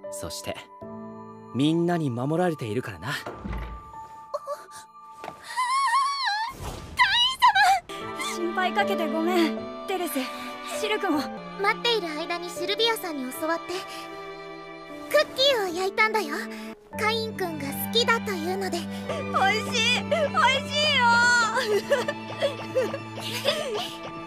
そしてみんなに守られているからな。 心配かけてごめん。テレス、シル君を。 待っている間にシルビアさんに教わってクッキーを焼いたんだよ。カインくんが好きだというので。 おいしい、おいしいよ。